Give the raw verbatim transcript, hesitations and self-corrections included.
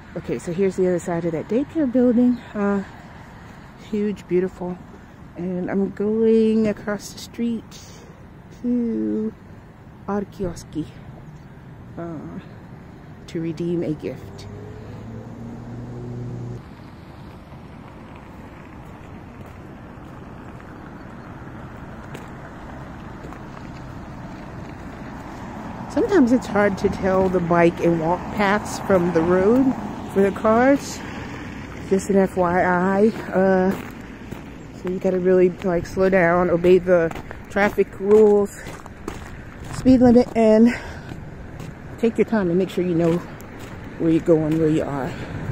Okay, so here's the other side of that daycare building. Uh, huge, beautiful. And I'm going across the street to Arkioski uh, to redeem a gift. Sometimes it's hard to tell the bike and walk paths from the road for the cars. Just an F Y I. Uh, so you gotta really like slow down, obey the traffic rules, speed limit, and take your time and make sure you know where you're going, where you are.